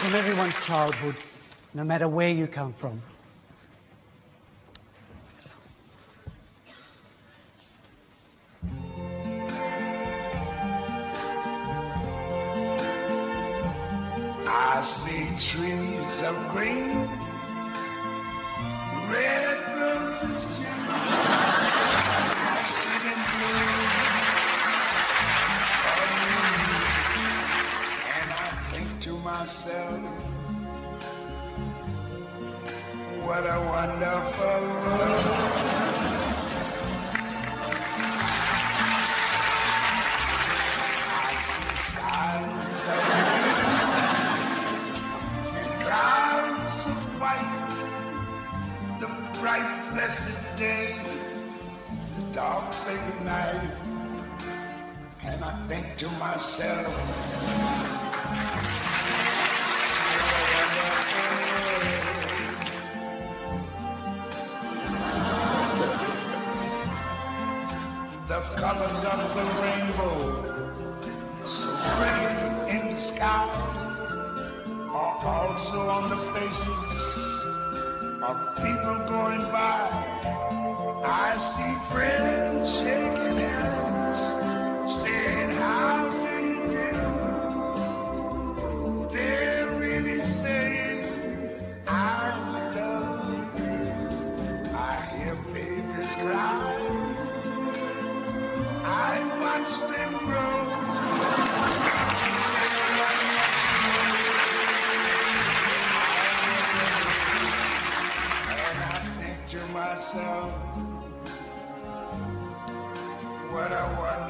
from everyone's childhood, no matter where you come from. I see trees of green, red roses too. I see them blue, and I think to myself, what a wonderful world. I see skies of clouds of white, the bright blessed day, the dark sacred night, and I think to myself, the colors of the rainbow, so pretty in the sky, are also on the faces of people going by. I see friends shaking hands, saying, how do you do? They're really saying, I love you. I hear babies cry. I watch them grow. To myself, what a wonderful